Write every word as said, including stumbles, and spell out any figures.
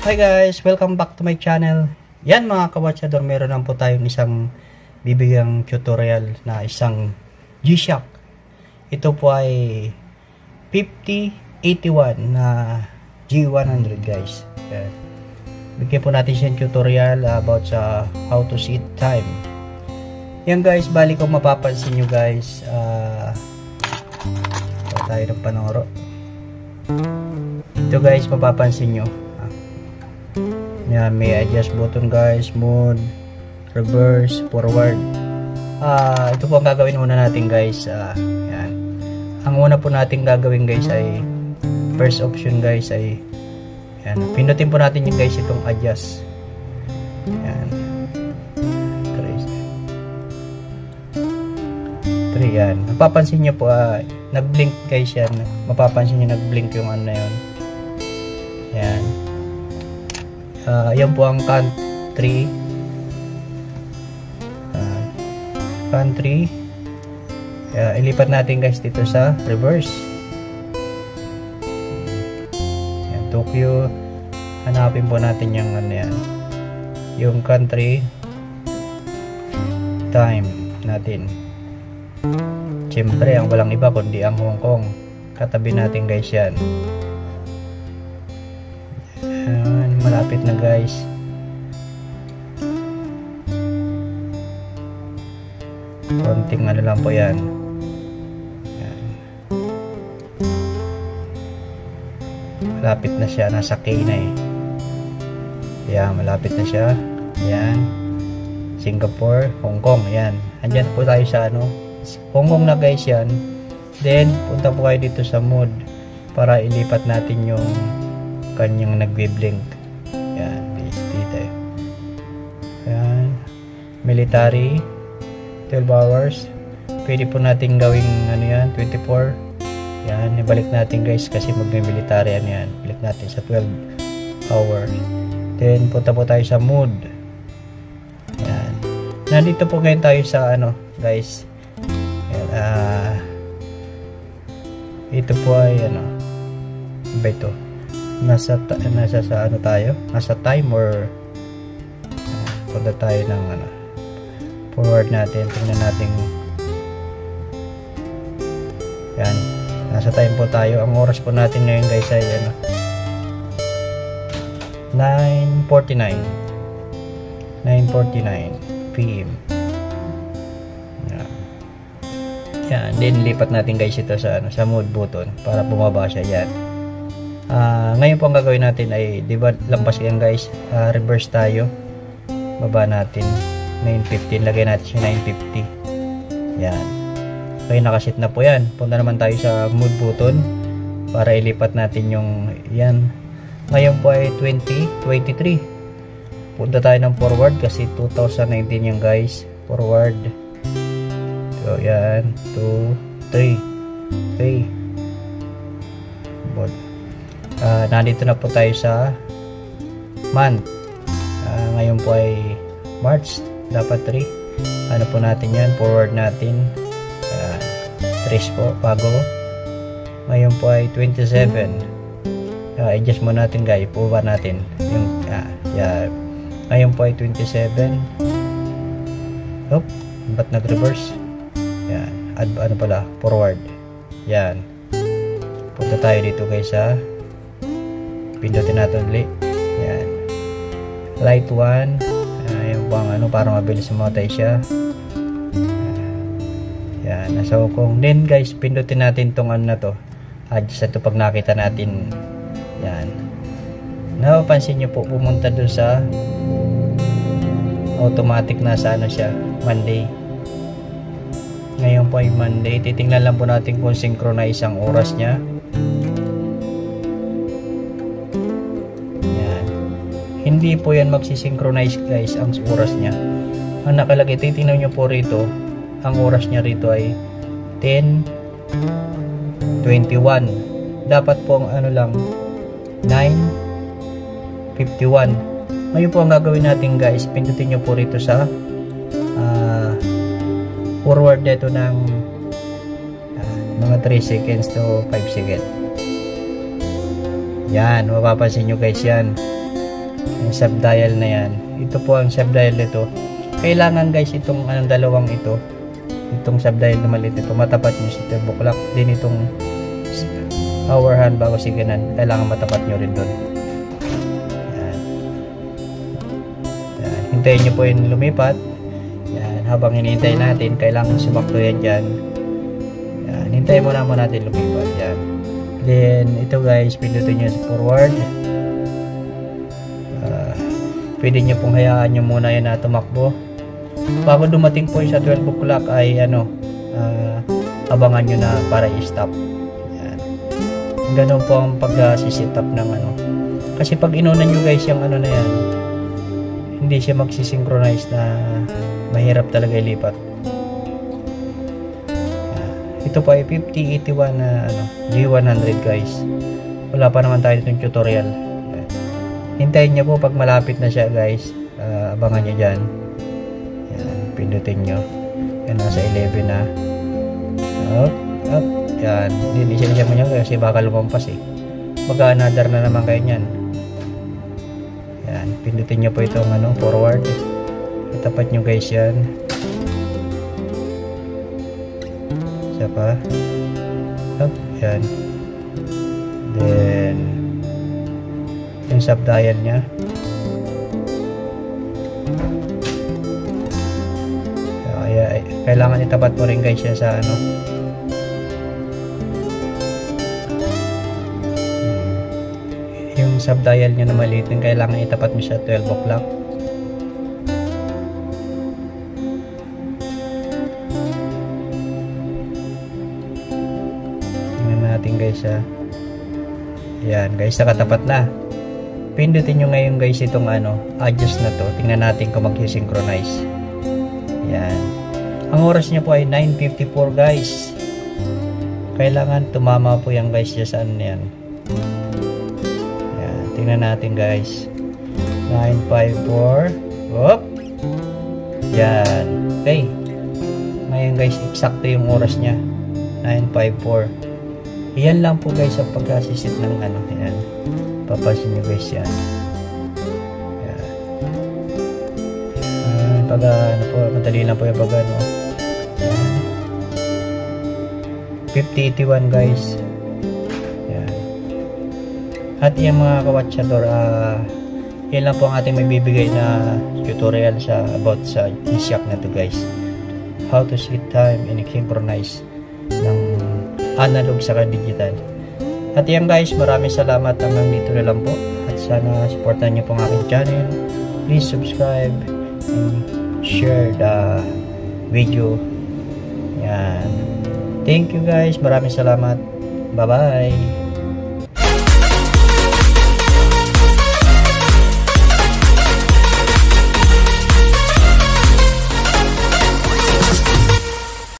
Hi guys! Welcome back to my channel. Yan mga kawatsador, meron lang po tayong isang bibigyang tutorial na isang G-Shock. Ito po ay fifty eighty-one na G one hundred guys. Yan. Bigyan po natin siyang tutorial about sa how to set time. Yan guys, bali kung mapapansin nyo guys, uh, ito tayo ng panoro. Ito guys, mapapansin nyo. Yan, may adjust button guys, mode, reverse, forward. Ah, uh, ito po ang gagawin muna natin guys. Uh, yan. Ang una po natin gagawin guys ay first option guys ay yan. Pindutin po natin yung guys itong adjust. Yan. three yan. Mapapansin niyo po uh, nag-blink guys yan. Mapapansin niyo nag-blink yung ano na yun. Yan. Uh, yan po ang country uh, country uh, ilipat natin guys dito sa reverse. Yan, Tokyo, hanapin po natin yung ano yan, yung country time natin. Siyempre ang walang iba kundi ang Hong Kong, katabi natin guys yan. Yan, malapit na guys. Konting ano lang po yan. Yan. Malapit na siya, nasa K na eh. Yan, malapit na siya. Yan. Singapore, Hong Kong, yan. Andyan po tayo sa ano, Hong Kong na guys yan. Then, punta po kayo dito sa mode para ilipat natin yung kanyang nagbe-blink. Yan, dito. Yan. Military, twelve hours. Pwede po natin gawing ano yan, twenty-four. Yan, ibalik natin guys kasi magme-military ano yan. Balik natin sa twelve hours. Then, punta po tayo sa mode. Yan. Nandito po ngayon tayo sa ano, guys. Yan, ah, uh, ito po ay ano, ba ito? Nasa, nasa sa ano tayo? Nasa time or uh, punta tayo ng ano, forward natin. Tingnan natin. Yan. Nasa time po tayo. Ang oras po natin ngayon guys ay ano, nine forty-nine p m Yan. Yan. Then lipat natin guys ito sa ano, sa mode button para bumaba siya. Yan. Uh, ngayon po ang gagawin natin ay, di ba lampas yan guys, uh, reverse tayo, baba natin nine fifteen, lagay natin siya nine fifty. Yan, okay, nakasit na po yan. Punta naman tayo sa mode button para ilipat natin yung yan. Ngayon po ay twenty twenty-three. Punta tayo ng forward kasi two thousand nineteen yan guys, forward. So yan, two, three, three. Board. Uh, nandito na po tayo sa month. Uh, ngayon po ay March, dapat three. Ano po natin yan, forward natin. Uh, trace po, bago. Ngayon po ay twenty-seven. Uh, adjust mo natin guys, puba natin. Yung, uh, yeah. Ngayon po ay twenty-seven. Oh, ba't nag-reverse? Yan, add, ano pala, forward. Yan. Punta tayo dito guys sa pindutin natin ulit. Yan. Light one. Uh, yung pang ano, para mabilis mamatay siya. Uh, yan. Nasa Hong Kong. Then guys, pindutin natin tong ano na to. Adjust ito pag nakita natin. Yan. Napapansin nyo po, pumunta dun sa automatic na sa ano siya, Monday. Ngayon po ay Monday. Titingnan lang po natin kung synchronize ang oras niya. Hindi po yan magsisynchronize guys ang oras niya. Ang nakalagay, titingnan nyo po rito, ang oras niya rito ay ten twenty-one. Dapat po ang ano lang, nine fifty-one. Ngayon po ang gagawin natin guys, pindutin nyo po rito sa uh, forward dito ng uh, mga three seconds to five seconds. Yan, mapapansin nyo guys yan. yung sub-dial na yan. Ito po ang sub-dial nito. Kailangan guys itong anong dalawang ito, itong sub-dial na maliit ito, matapat nyo si turbo clock. Din itong hour hand bago siganan, kailangan matapat nyo rin doon. Yan. Yan. Hintayin nyo po yung lumipat. Yan. Habang hinihintay natin, kailangan sumakto yan dyan. Yan. Hintayin mo naman natin lumipat. Yan. Then ito guys, pindutin nyo sa forward. Pwede nyo pong hayaan nyo muna yan na tumakbo. Bago dumating po sa twelve o'clock ay ano, uh, abangan nyo na para i-stop. Yan. Ganun po ang pag-sit up ng ano. Kasi pag inunan nyo guys yung ano na yan, hindi siya magsisynchronize na mahirap talaga ilipat. Yan. Ito po ay fifty eighty-one na ano, G one hundred guys. Wala pa naman tayo itong tutorial. Hintayin nyo po pag malapit na siya guys. Uh, abangan nyo dyan. Yan, pindutin nyo. Yan, nasa eleven na. Up, up. Yan. Hindi siya mo nyo kasi baka lumampas eh. Mag-another na naman kayo nyan. Yan, pindutin nyo po itong ano, forward. Itapat nyo guys yan. Isa pa. Up, yan. Then yung sub-dial nya. Kaya kailangan itapat mo rin guys siya sa ano. Yung sub-dial nya na maliit, kailangan itapat mo siya twelve o'clock. Tingnan natin guys ha. Yan guys, nakatapat na. Pindutin nyo ngayon guys itong ano, adjust na to. Tingnan natin kung mag-synchronize. Yan. Ang oras niya po ay nine fifty-four guys. Kailangan tumama po yan guys siya sa ano yan. Yan. Tingnan natin guys. nine fifty-four. Whoop. Yan. Okay. Ngayon guys, eksakto yung oras niya. nine fifty-four. Yan lang po guys ang pagkasisit ng ano. Yan. Papansin nyo guys yan. Yan. Uh, pag ano po, madali lang po yung pag ano. Yan. fifty eighty-one guys. Yan. At yung mga kawatsyador, uh, yan lang po ang ating may bibigay na tutorial sa about sa G-Shock na to guys. How to set time and synchronize ng analog sa digital. At yan guys, maraming salamat, hanggang dito na lang po. At sana supportan nyo po ang aking channel. Please subscribe and share the video. Yan. Thank you guys, maraming salamat. Bye bye.